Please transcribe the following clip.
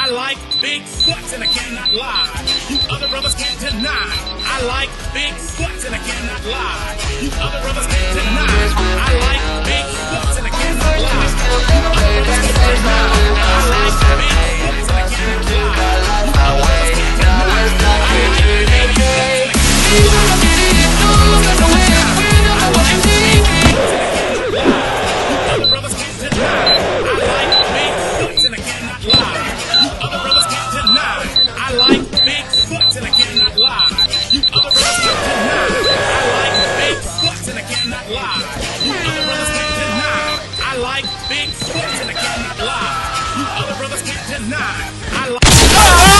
I like big butts and I cannot lie. You other brothers can't deny. I like big butts and I cannot lie. You other brothers can't deny. I like big butts and I cannot lie. You other brothers can't deny. I like big butts and I cannot lie. You other brothers can't deny. I like big butts and I cannot lie. Big butts and I cannot lie. You other brothers can't deny. I like